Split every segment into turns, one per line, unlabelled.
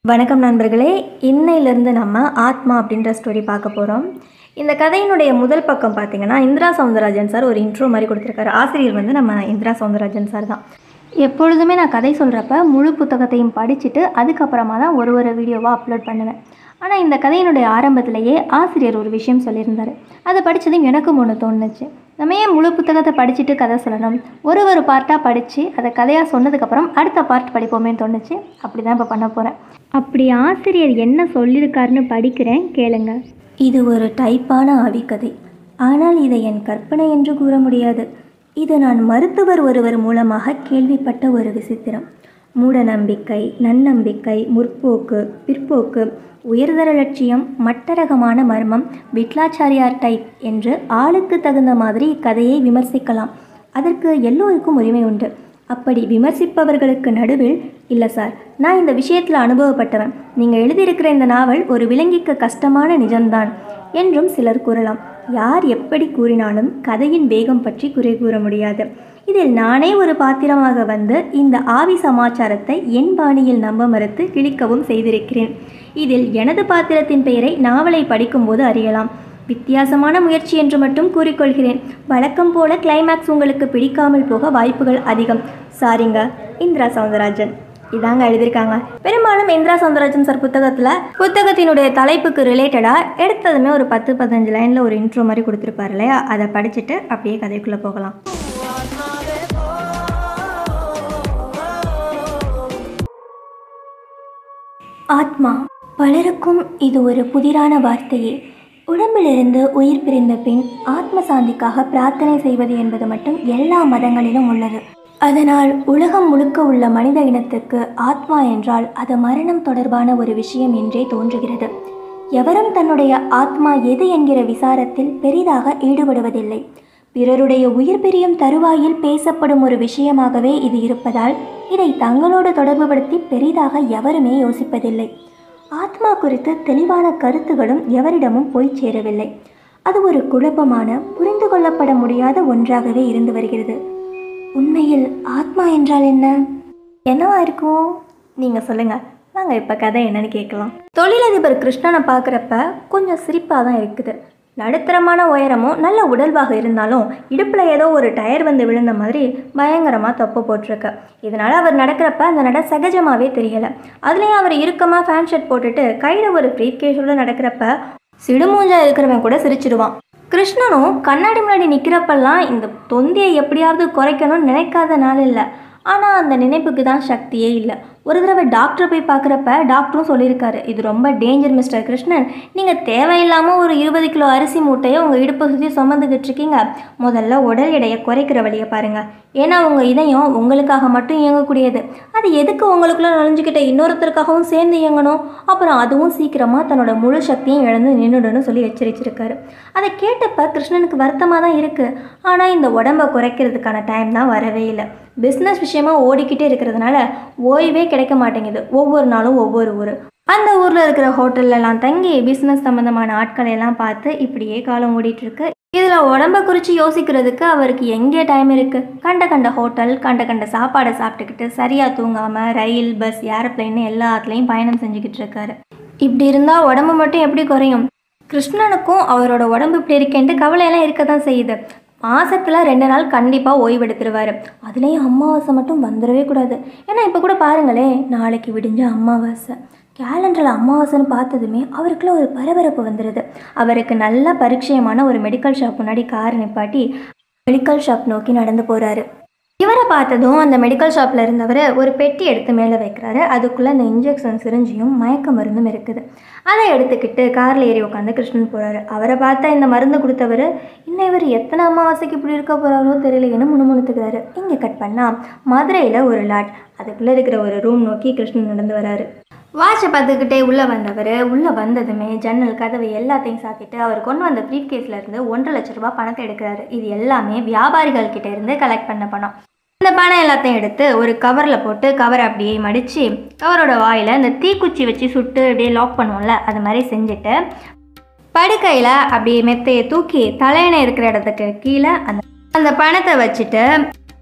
வணக்கம் நண்பர்களே, இன்னையிலிருந்து நம்ம ஆத்மா அப்படின்ற ஸ்டோரி பார்க்க போகிறோம். இந்த கதையினுடைய முதல் பக்கம் பார்த்தீங்கன்னா, இந்திரா சௌந்தரராஜன் சார் ஒரு இன்ட்ரோ மாதிரி கொடுத்துருக்காரு. ஆசிரியர் வந்து நம்ம இந்திரா சௌந்தரராஜன் சார் தான். எப்பொழுதுமே நான் கதை சொல்கிறப்ப முழு புத்தகத்தையும் படிச்சுட்டு அதுக்கப்புறமா தான் ஒரு வீடியோவாக அப்லோட் பண்ணுவேன். ஆனால் இந்த கதையினுடைய ஆரம்பத்திலேயே ஆசிரியர் ஒரு விஷயம் சொல்லியிருந்தார். அதை படித்ததும் எனக்கும் ஒன்று தோணுச்சு. நம்ம ஏன் முழு புத்தகத்தை படிச்சுட்டு கதை சொல்லணும், ஒரு பார்ட்டாக படித்து அதை கதையாக சொன்னதுக்கப்புறம் அடுத்த பார்ட் படிப்போமேன்னு தோணுச்சு. அப்படி தான் இப்போ பண்ண போகிறேன். அப்படி ஆசிரியர் என்ன சொல்லியிருக்காருன்னு படிக்கிறேன், கேளுங்க. இது ஒரு டைப்பான ஆவிக்கதை. ஆனால் இதை என் கற்பனை என்று கூற முடியாது. இது நான் மருத்துவர் ஒருவர் மூலமாக கேள்விப்பட்ட ஒரு விசித்திரம். மூட நம்பிக்கை, நன்னம்பிக்கை, முற்போக்கு, பிற்போக்கு, உயர்தர லட்சியம், மட்டரகமான மர்மம், விட்லாச்சாரியார் டைப் என்று ஆளுக்கு தகுந்த மாதிரி இக்கதையை விமர்சிக்கலாம். அதற்கு எல்லோருக்கும் உரிமை உண்டு. அப்படி விமர்சிப்பவர்களுக்கு நடுவில், இல்லை சார், நான் இந்த விஷயத்தில் அனுபவப்பட்டவன், நீங்கள் எழுதியிருக்கிற இந்த நாவல் ஒரு விலங்கிக்கு கஷ்டமான நிஜம்தான் என்றும் சிலர் கூறலாம். யார் எப்படி கூறினாலும் கதையின் வேகம் பற்றி குறை கூற முடியாது. இதில் நானே ஒரு பாத்திரமாக வந்து இந்த ஆவி சமாச்சாரத்தை என் பாணியில் நம்ப மறுத்து கிழிக்கவும் செய்திருக்கிறேன். இதில் எனது பாத்திரத்தின் பெயரை நாவலை படிக்கும்போது அறியலாம். வித்தியாசமான முயற்சி என்று மட்டும் கூறிக்கொள்கிறேன். வழக்கம் போல கிளைமேக்ஸ் உங்களுக்கு பிடிக்காமல் போக வாய்ப்புகள் அதிகம். சாரிங்க. இந்திரா சௌந்தரராஜன் இதாங்க எழுதியிருக்காங்க. பெரும்பாலும் இந்திரா சௌந்தரராஜன் சார் புத்தகத்தினுடைய தலைப்புக்கு ரிலேட்டடாக எடுத்ததுமே ஒரு 10-15 லைனில் ஒரு இன்ட்ரோ மாதிரி கொடுத்துருப்பார் இல்லையா, அதை படிச்சுட்டு அப்படியே கதைக்குள்ளே போகலாம். ஆத்மா. பலருக்கும் இது ஒரு புதிரான வார்த்தையே. உடம்பிலிருந்து உயிர் பிரிந்த பின் ஆத்ம சாந்திக்காக பிரார்த்தனை செய்வது என்பது மட்டும் எல்லா மதங்களிலும் உள்ளது. அதனால் உலகம் முழுக்க உள்ள மனித இனத்துக்கு ஆத்மா என்றால் அது மரணம் தொடர்பான ஒரு விஷயம் என்றே தோன்றுகிறது. எவரும் தன்னுடைய ஆத்மா எது என்கிற விசாரத்தில் பெரிதாக ஈடுபடுவதில்லை. பிறருடைய உயிர் பிரியும் தருவாயில் பேசப்படும் ஒரு விஷயமாகவே இது இருப்பதால் இதை தங்களோடு தொடர்புபடுத்தி பெரிதாக எவருமே யோசிப்பதில்லை. ஆத்மா குறித்து தெளிவான கருத்துகளும் எவரிடமும் போய் சேரவில்லை. அது ஒரு குழப்பமான, புரிந்து கொள்ளப்பட முடியாத ஒன்றாகவே இருந்து வருகிறது. உண்மையில் ஆத்மா என்றால் என்னவா இருக்கும்? நீங்கள் சொல்லுங்கள். நாங்கள் இப்போ கதை என்னன்னு கேட்கலாம். தொழிலதிபர் கிருஷ்ணனை பார்க்குறப்ப கொஞ்சம் சிரிப்பாக தான் இருக்குது. நடுத்தரமான உயரமும் நல்ல உடல்வாக இருந்தாலும் இடுப்பில் ஏதோ ஒரு டயர் வந்து விழுந்த மாதிரி பயங்கரமாக தொப்பை போட்டிருக்கு. இதனால் அவர் நடக்கிறப்ப அந்த நட சகஜமாகவே தெரியலை. அதுலேயும் அவர் இறுக்கமாக ஃபேன் ஷர்ட் போட்டுட்டு கையில் ஒரு ப்ரீஃப் கேஸோடு நடக்கிறப்ப சிடுமூஞ்சா இருக்கிறவன் கூட சிரிச்சிடுவான். கிருஷ்ணனும் கண்ணாடி முன்னாடி நிற்கிறப்பெல்லாம் இந்த தொந்தியை எப்படியாவது குறைக்கணும்னு நினைக்காத நாள் இல்லை. ஆனால் அந்த நினைப்புக்கு தான் சக்தியே இல்லை. ஒரு தடவை டாக்டரை போய் பார்க்குறப்ப டாக்டரும் சொல்லியிருக்காரு, இது ரொம்ப டேஞ்சர் மிஸ்டர் கிருஷ்ணன், நீங்கள் தேவையில்லாமல் ஒரு 20 கிலோ அரிசி மூட்டையை உங்கள் இடுப்பை சுற்றி சுமந்துக்கிட்டு இருக்கீங்க. முதல்ல உடல் எடையை குறைக்கிற வழியை பாருங்கள். ஏன்னா உங்கள் இதயம் உங்களுக்காக மட்டும் இயங்கக்கூடியது. அது எதுக்கு உங்களுக்குள்ளே நுழைஞ்சிக்கிட்ட இன்னொருத்தருக்காகவும் சேர்ந்து இயங்கணும்? அப்புறம் அதுவும் சீக்கிரமாக தன்னோட முழு சக்தியும் இழந்து நின்றுடணும்னு சொல்லி எச்சரிச்சிருக்காரு. அதை கேட்டப்ப கிருஷ்ணனுக்கு வருத்தமாக தான் இருக்குது. ஆனால் இந்த உடம்பை குறைக்கிறதுக்கான டைம் தான் வரவே இல்லை. பிஸ்னஸ் விஷயமா ஓடிக்கிட்டே இருக்கிறதுனால ஓய்வே கிடைக்க மாட்டேங்குது. ஒவ்வொரு நாளும் ஒவ்வொரு ஊர், அந்த ஊரில் இருக்கிற ஹோட்டல்லாம் தங்கி பிஸ்னஸ் சம்மந்தமான ஆட்களை எல்லாம் பார்த்து இப்படியே காலம் ஓடிட்டுருக்கு. இதில் உடம்பை குறித்து யோசிக்கிறதுக்கு அவருக்கு எங்கே டைம் இருக்குது? கண்ட ஹோட்டல், கண்ட சாப்பாடை சாப்பிட்டுக்கிட்டு சரியாக தூங்காமல் ரயில், பஸ், ஏரோப்ளைன்னு எல்லாத்துலேயும் பயணம் செஞ்சுக்கிட்டு இருக்காரு. இப்படி இருந்தால் உடம்பு மட்டும் எப்படி குறையும்? கிருஷ்ணனுக்கும் அவரோட உடம்பு இப்படி இருக்கேன்ட்டு கவலையெல்லாம் இருக்க தான் செய்யுது. மாதத்தில் 2 நாள் கண்டிப்பாக ஓய்வெடுத்துருவார். அதுலேயும் அமாவாசை மட்டும் வந்துடவே கூடாது. ஏன்னா இப்போ கூட பாருங்களேன், நாளைக்கு விடிஞ்ச அமாவாசை. கேலண்டரில் அமாவாசைன்னு பார்த்ததுமே அவருக்குள்ள ஒரு பரபரப்பு வந்துடுது. அவருக்கு நல்ல பரிச்சயமான ஒரு மெடிக்கல் ஷாப் முன்னாடி கார் நிப்பாட்டி மெடிக்கல் ஷாப் நோக்கி நடந்து போகிறாரு. இவரை பார்த்ததும் அந்த மெடிக்கல் ஷாப்பில் இருந்தவர் ஒரு பெட்டி எடுத்து மேலே வைக்கிறாரு. அதுக்குள்ளே அந்த இன்ஜெக்ஷன் சிரிஞ்சியும் மயக்க மருந்தும் இருக்குது. அதை எடுத்துக்கிட்டு காரில் ஏறி உட்காந்து கிருஷ்ணன் போகிறாரு. அவரை பார்த்தா இந்த மருந்து கொடுத்தவர், இன்னும் இவர் எத்தனை அமாவாசைக்கு இப்படி இருக்க போகிறாரோ தெரியலைன்னு முணுமுணுத்துக்கிறாரு. இங்கே கட் பண்ணால் மதுரையில் ஒரு லாட், அதுக்குள்ளே இருக்கிற ஒரு ரூம் நோக்கி கிருஷ்ணன் நடந்து வராரு. வாட்சை பார்த்துக்கிட்டே உள்ளே வந்ததுமே ஜன்னல் கதவை எல்லாத்தையும் சாத்திட்டு அவர் கொண்டு வந்த ப்ரீஃப் கேஸில் இருந்து 1.5 லட்ச ரூபா பணத்தை எடுக்கிறாரு. இது எல்லாமே வியாபாரிகள் கிட்டே இருந்து கலெக்ட் பண்ண பணம். இந்த பணம் எல்லாத்தையும் எடுத்து ஒரு கவரில் போட்டு கவரை அப்படியே மடித்து கவரோட வாயில் இந்த தீக்குச்சி வச்சு சுட்டு அப்படியே லாக் பண்ணுவோம்ல, அது மாதிரி செஞ்சுட்டு படுக்கையில் அப்படியே மெத்தையை தூக்கி தலையணை இருக்கிற இடத்துக்கு கீழே அந்த பணத்தை வச்சுட்டு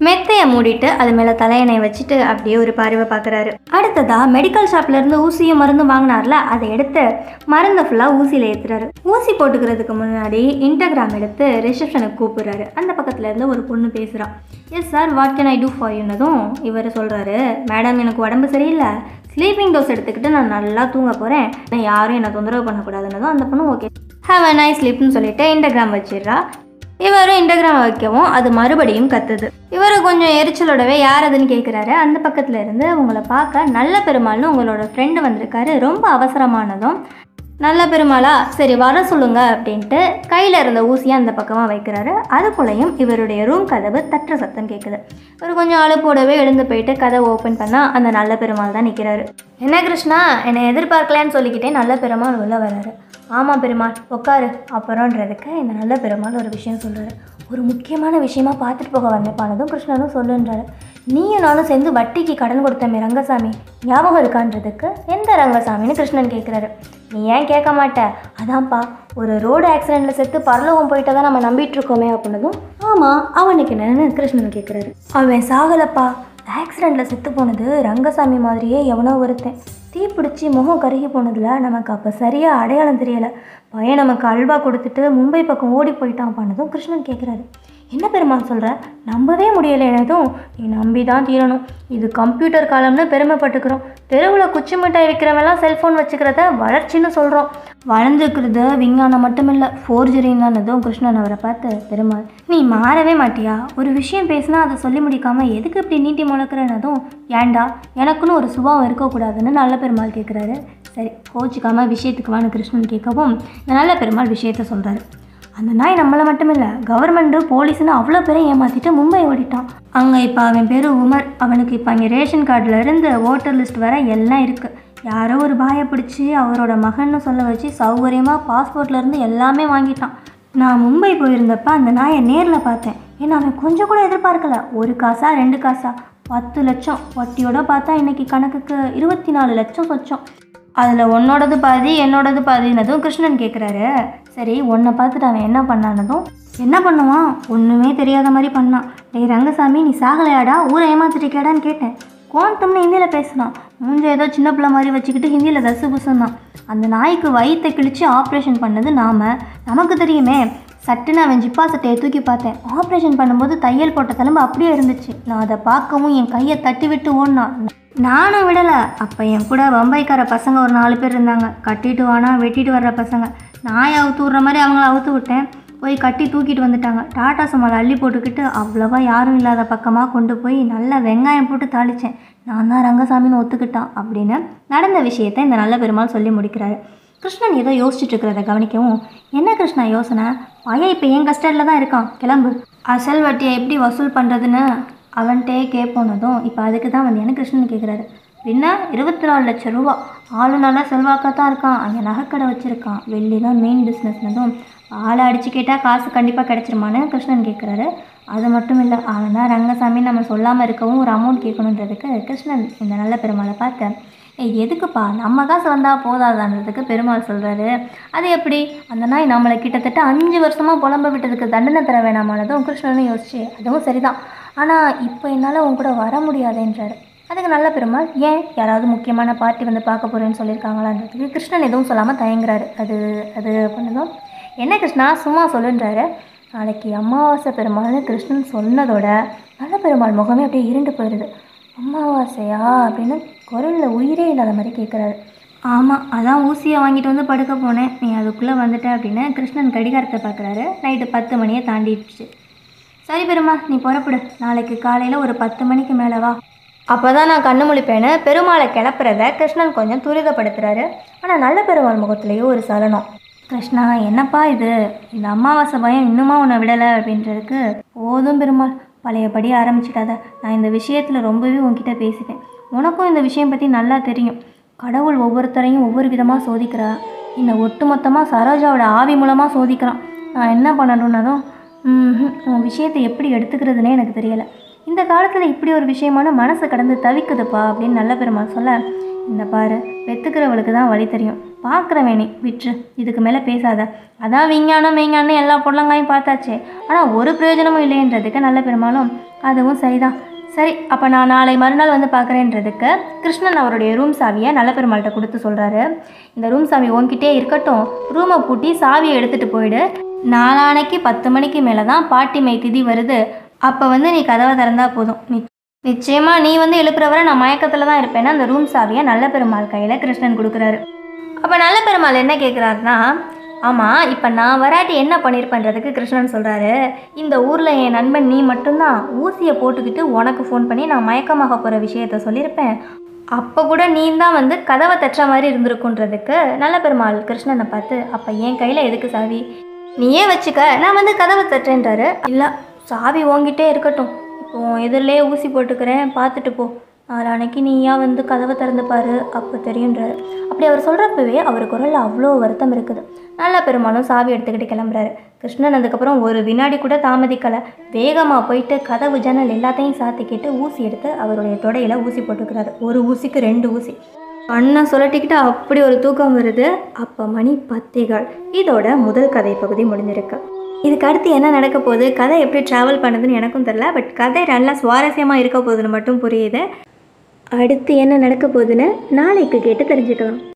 மெத்தையை மூடிட்டு அது மேலே தலையணை வச்சுட்டு அப்படியே ஒரு பார்வை பார்க்குறாரு. அடுத்ததாக மெடிக்கல் ஷாப்லேருந்து ஊசியும் மருந்து வாங்கினார்ல, அதை எடுத்து மருந்தை ஃபுல்லாக ஊசியில் ஏற்றுறாரு. ஊசி போட்டுக்கிறதுக்கு முன்னாடி இன்ஸ்டாகிராம் எடுத்து ரிசப்ஷனுக்கு கூப்பிடுறாரு. அந்த பக்கத்தில் இருந்து ஒரு பொண்ணு பேசுகிறான். Yes sir, what can I do for யூன்னதும் இவர் சொல்கிறாரு, மேடம் எனக்கு உடம்பு சரியில்லை, ஸ்லீப்பிங் டோஸ் எடுத்துக்கிட்டு நான் நல்லா தூங்க போகிறேன், யாரும் என்னை தொந்தரவு பண்ணக்கூடாதுன்னதும் அந்த பொண்ணு ஓகே ஹேவ் அ நைஸ் ஸ்லீப்னு சொல்லிட்டு இன்ஸ்டாகிராம் வச்சிடுறா. இவரும் இன்ஸ்டாகிராம் வைக்கவும் அது மறுபடியும் கத்துது. இவர் கொஞ்சம் எரிச்சலோடவே யார் அதுன்னு கேட்குறாரு. அந்த பக்கத்தில் இருந்து உங்களை பார்க்க நல்ல பெருமாள்னு உங்களோட ஃப்ரெண்டு வந்திருக்காரு, ரொம்ப அவசரமானதும் நல்ல பெருமாளா சரி வர சொல்லுங்க அப்படின்ட்டு கையில் இருந்த ஊசியை அந்த பக்கமாக வைக்கிறாரு. அதுக்குள்ளேயும் இவருடைய ரூம் கதவு தட்டுற சத்தம் கேட்குது. இவர் கொஞ்சம் அழுப்போடவே எழுந்து போயிட்டு கதவை ஓப்பன் பண்ணால் அந்த நல்ல பெருமாள் தான் நிற்கிறாரு. என்ன கிருஷ்ணா, என்னை எதிர்பார்க்கலான்னு சொல்லிக்கிட்டே நல்ல பெருமாள் உள்ள வர்றாரு. ஆமாம் பெருமாள் உட்காரு அப்புறம்ன்றதுக்கு இந்த நல்ல பெருமாள் ஒரு விஷயம் சொல்கிறாரு. ஒரு முக்கியமான விஷயமா பார்த்துட்டு போக வந்தப்பானதும் கிருஷ்ணனும் சொல்லுன்றாரு. நீயும் நானும் சேர்ந்து வட்டிக்கு கடன் கொடுத்தமே ரங்கசாமி ஞாபகம் இருக்கான்றதுக்கு எந்த ரங்கசாமின்னு கிருஷ்ணன் கேட்குறாரு. நீ ஏன் கேட்க மாட்ட? அதான்ப்பா, ஒரு ரோடு ஆக்சிடெண்ட்டில் செத்து பரலோகம் போயிட்டு தான் நம்ம நம்பிட்டு இருக்கோமே அப்படின்னதும் ஆமாம் அவனுக்கு என்னன்னு கிருஷ்ணன் கேட்குறாரு. அவன் சாகலப்பா, ஆக்சிடெண்ட்டில் செத்து போனது ரங்கசாமி மாதிரியே எவனோ ஒருத்தன். தீப்பிடிச்சி முகம் கருகி போனதில் நமக்கு அப்போ சரியாக அடையாளம் தெரியலை. பையன் நமக்கு அல்வா கொடுத்துட்டு மும்பை பக்கம் ஓடி போயிட்டான் பண்ணதும் கிருஷ்ணன் கேட்குறாரு. என்ன பெருமாள் சொல்கிற? நம்பவே முடியலை எனதும். நீ நம்பி தான் தீரணும். இது கம்ப்யூட்டர் காலம்னு பெருமைப்பட்டுக்கிறோம். தெருவில் குச்சி மிட்டாய் விற்கிறவெல்லாம் செல்ஃபோன் வச்சுக்கிறத வளர்ச்சின்னு சொல்கிறோம். வளர்ந்துக்கிறது விஞ்ஞானம் மட்டும் இல்லை, ஃபோர்ஜரின்னானதும் கிருஷ்ணன் அவரை பார்த்து பெருமாள் நீ மாறவே மாட்டியா? ஒரு விஷயம் பேசினா அதை சொல்லி முடிக்காமல் எதுக்கு இப்படி நீட்டி முழக்கிறனதும் ஏண்டா எனக்குன்னு ஒரு சுபாவம் இருக்கக்கூடாதுன்னு நல்ல பெருமாள் கேட்குறாரு. சரி கோச்சிக்காமல் விஷயத்துக்கு வான்னு கிருஷ்ணன் கேட்கவும் இந்த நல்ல பெருமாள் விஷயத்த சொல்கிறாரு. அந்த நாய் நம்மளை மட்டும் இல்லை கவர்மெண்ட்டு போலீஸ்னு அவ்வளோ பேரையும் ஏமாற்றிட்டு மும்பை ஓடிட்டான். அங்கே இப்போ அவன் பேர் உமர். அவனுக்கு இப்போ அங்கே ரேஷன் கார்டில் இருந்து ஓட்டர் லிஸ்ட் வர எல்லாம் இருக்குது. யாரோ ஒரு பாயை பிடிச்சி அவரோட மகன்னு சொல்ல வச்சு சௌகரியமாக பாஸ்போர்ட்லேருந்து எல்லாமே வாங்கிட்டான். நான் மும்பை போயிருந்தப்ப அந்த நாயை நேரில் பார்த்தேன். ஏன்னா அவன் கொஞ்சம் கூட எதிர்பார்க்கல. 1 காசா 2 காசா 10 லட்சம் வட்டியோட பார்த்தா இன்றைக்கி கணக்குக்கு 24 லட்சம் சொச்சம். அதில் உன்னோடது பாதி என்னோடது பாதினதும் கிருஷ்ணன் கேட்குறாரு. சரி உன்னை பார்த்துட்டு அவன் என்ன பண்ணானதும் என்ன பண்ணுவான்? ஒன்றுமே தெரியாத மாதிரி பண்ணான். டேய் ரங்கசாமி நீ சாகலையாடா, ஊரை ஏமாத்திட்டிருக்கேடான்னு கேட்டேன். கோணத்தம்னு ஹிந்தியில் பேசினான். மூஞ்ச ஏதோ சின்ன பிள்ளை மாதிரி வச்சுக்கிட்டு ஹிந்தியில் தசு புசுந்தான். அந்த நாய்க்கு வயிற்றை கிழிச்சு ஆப்ரேஷன் பண்ணது நமக்கு தெரியுமே. சட்டுன்னு அவன் ஜிப்பா சட்டையை தூக்கி பார்த்தேன். ஆப்ரேஷன் பண்ணும்போது தையல் போட்ட தழும்பு அப்படியே இருந்துச்சு. நான் அதை பார்க்கவும் என் கையை தட்டி விட்டு ஓடினான். நானும் விடலை. அப்போ என் கூட பம்பாய்க்கார பசங்க ஒரு 4 பேர் இருந்தாங்க. கட்டிட்டு வானா வெட்டிட்டு வர்ற பசங்க. நாயை அவுத்து விட்ற மாதிரி அவங்கள அவுத்து விட்டேன். போய் கட்டி தூக்கிட்டு வந்துட்டாங்க. டாட்டா சும்மாவில் அள்ளி போட்டுக்கிட்டு அவ்வளோவா யாரும் இல்லாத பக்கமாக கொண்டு போய் நல்லா வெங்காயம் போட்டு தாளித்தேன். நான் தான் ரங்கசாமின்னு ஒத்துக்கிட்டான் அப்படின்னு நடந்த விஷயத்தை இந்த நல்ல பெருமாள் சொல்லி முடிக்கிறாரு. கிருஷ்ணன் ஏதோ யோசிச்சுட்டு இருக்கிறத கவனிக்கவும் என்ன கிருஷ்ணா யோசனை? பையன் இப்போ என் கஸ்டடியில் தான் இருக்கான், கிளம்பு. அசல் வட்டியை எப்படி வசூல் பண்ணுறதுன்னு அவன்கிட்டே கேட்போனதும் இப்போ அதுக்கு தான் வந்து என்ன கிருஷ்ணன் கேட்குறாரு. பின்ன 24 லட்சம் ரூபா. ஆளு நல்லா செல்வாக்காக இருக்கான். அங்கே நகைக்கடை வச்சுருக்கான். வெள்ளி தான் மெயின் பிஸ்னஸ்னதும் ஆளை அடித்து கேட்டால் காசு கண்டிப்பாக கிடச்சிருமான்னு கிருஷ்ணன் கேட்குறாரு. அது மட்டும் இல்லை, அவன் தான் ரங்கசாமி நம்ம சொல்லாமல் இருக்கவும் ஒரு அமௌண்ட் கேட்கணுன்றதுக்கு கிருஷ்ணன் இந்த நல்ல பெருமாளை பார்த்து எதுக்குப்பா நம்ம காசு வந்தால் போதாதான்றதுக்கு பெருமாள் சொல்கிறாரு. அது எப்படி? அந்த நாய் நம்மளை கிட்டத்தட்ட 5 வருஷமாக புலம்ப விட்டதுக்கு தண்டனை தர வேணாமானதும் கிருஷ்ணனும் யோசிச்சு அதுவும் சரிதான், ஆனால் இப்போ என்னால் உன் கூட வர முடியாதுன்றாரு. அதுக்கு நல்ல பெருமாள் ஏன் யாராவது முக்கியமான பார்ட்டி வந்து பார்க்க போகிறேன்னு சொல்லியிருக்காங்களான்றதுக்கு கிருஷ்ணன் எதுவும் சொல்லாமல் தயங்குறாரு. அது பண்ணதும் என்ன கிருஷ்ணா சும்மா சொல்லுன்றாரு. நாளைக்கு அமாவாசை பெருமாள்னு கிருஷ்ணன் சொன்னதோட நல்ல பெருமாள் முகமே அப்படியே இருண்டு போயிடுது. அமாவாசையா அப்படின்னு குரலில் உயிரே இல்லாத மாதிரி கேட்குறாரு. ஆமாம், அதான் ஊசியை வாங்கிட்டு வந்து படுக்க போனேன், நீ அதுக்குள்ளே வந்துட்ட அப்படின்னு கிருஷ்ணன் கடிகாரத்தை பார்க்குறாரு. நைட்டு 10 மணியை தாண்டிடுச்சு. சரி பெருமாள் நீ புறப்படு, நாளைக்கு காலையில் ஒரு 10 மணிக்கு மேலே வா, அப்போ தான் நான் கண்ணு முழிப்பேன்னு பெருமாளை கிளப்புறத கிருஷ்ணன் கொஞ்சம் துரிதப்படுத்துகிறாரு. ஆனால் நல்ல பெருமாள் முகத்துலேயும் ஒரு சலனம். கிருஷ்ணா என்னப்பா இது, இந்த அமாவாசை பயம் இன்னுமா உன்னை விடலை அப்படின்றதுக்கு போதும் பெருமாள், பழையபடி ஆரம்பிச்சிட்டாத. நான் இந்த விஷயத்தில் ரொம்பவே உன்கிட்ட பேசிட்டேன். உனக்கும் இந்த விஷயம் பற்றி நல்லா தெரியும். கடவுள் ஒவ்வொருத்தரையும் ஒவ்வொரு விதமாக சோதிக்கிறா. என்னை ஒட்டுமொத்தமாக சரோஜாவோட ஆவி மூலமாக சோதிக்கிறான். நான் என்ன பண்ணணுன்னதும் உன் விஷயத்தை எப்படி எடுத்துக்கிறதுனே எனக்கு தெரியலை. இந்த காலத்தில் இப்படி ஒரு விஷயமான மனசை கடந்து தவிக்குதுப்பா அப்படின்னு நல்ல பெருமாள் சொல்ல இந்த பாரு, பெற்றுக்கிறவளுக்கு தான் வழி தெரியும், பார்க்குறவேணி விற்று, இதுக்கு மேலே பேசாத. அதான் விஞ்ஞானம் எல்லா பொருளங்காயும் பார்த்தாச்சே, ஆனால் ஒரு பிரயோஜனமும் இல்லைன்றதுக்கு நல்ல பெருமாளும் அதுவும் சரிதான், சரி அப்போ நான் நாளை மறுநாள் வந்து பார்க்குறேன்றதுக்கு கிருஷ்ணன் அவருடைய ரூம் சாவியை நல்ல பெருமாள்கிட்ட கொடுத்து சொல்கிறாரு. இந்த ரூம் சாவி உன்கிட்டே இருக்கட்டும், ரூமை பூட்டி சாவியை எடுத்துகிட்டு போயிடு. நாளானைக்கு 10 மணிக்கு மேலே தான் பாட்டிமை திதி வருது, அப்போ வந்து நீ கதவை திறந்தா போதும், நிச்சயமாக நீ வந்து எழுப்புறவரை நான் மயக்கத்தில் தான் இருப்பேன்னா அந்த ரூம் சாவியை நல்ல பெருமாள் கையில் கிருஷ்ணன் கொடுக்குறாரு. அப்போ நல்ல பெருமாள் என்ன கேட்குறாருன்னா, ஆமாம் இப்போ நான் வராட்டி என்ன பண்ணியிருப்பேன்றதுக்கு கிருஷ்ணன் சொல்கிறாரு, இந்த ஊரில் என் நண்பன் நீ மட்டும்தான், ஊசியை போட்டுக்கிட்டு உனக்கு ஃபோன் பண்ணி நான் மயக்கமாக போகிற விஷயத்த சொல்லியிருப்பேன், அப்போ கூட நீ தான் வந்து கதவை தட்டுற மாதிரி இருந்திருக்குன்றதுக்கு நல்ல பெருமாள் கிருஷ்ணனை பார்த்து, அப்போ என் கையில் எதுக்கு சாவி, நீயே வச்சுக்க, நான் வந்து கதவை தட்டுறேன்றாரு. இல்லை சாவி ஓங்கிட்டே இருக்கட்டும், இப்போ எதிரிலே ஊசி போட்டுக்கிறேன், பார்த்துட்டு போ, நாளைக்கு நீயா வந்து கதவை திறந்து பாரு, அப்போ தெரியுன்றாரு. அப்படி அவர் சொல்கிறப்பவே அவர் குரலில் அவ்வளோ வருத்தம் இருக்குது. நல்ல பெருமாளும் சாவி எடுத்துக்கிட்டு கிளம்புறாரு. கிருஷ்ணன் அதுக்கப்புறம் ஒரு வினாடி கூட தாமதிக்கலை, வேகமாக போயிட்டு கதவு ஜன்னல் எல்லாத்தையும் சாத்திக்கிட்டு ஊசி எடுத்து அவருடைய தொடையில் ஊசி போட்டுக்கிறாரு. ஒரு ஊசிக்கு 2 ஊசி. கண்ணை சுழட்டிக்கிட்டு அப்படி ஒரு தூக்கம் வருது. அப்போ மணி 10. இதோட முதல் கதை பகுதி முடிஞ்சிருக்கு. இதுக்கு அடுத்து என்ன நடக்க போகுது, கதை எப்படி ட்ராவல் பண்ணுதுன்னு எனக்கும் தெரில, பட் கதை நல்லா சுவாரஸ்யமாக இருக்க போகுதுன்னு மட்டும் புரியுது. அடுத்து என்ன நடக்க போகுதுன்னு நாளைக்கு கேட்டு தெரிஞ்சுக்கலாம்.